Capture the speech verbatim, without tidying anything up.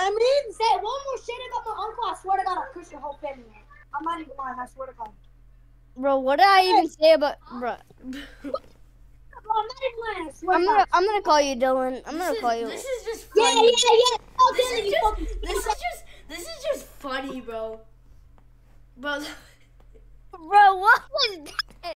I mean? Say one more shit about my uncle. I swear to God, I'll curse your whole family. I'm not even lying. I swear to God. Bro, what did I even say about bro? Bro, I'm not even lying. I swear I'm to gonna God. I'm gonna call you Dylan. I'm This gonna is, call you. this is just Yeah, funny. yeah, yeah. Oh, This Dylan, is you just fucking. this is just this is just funny, bro. Bro, Bro, what was that?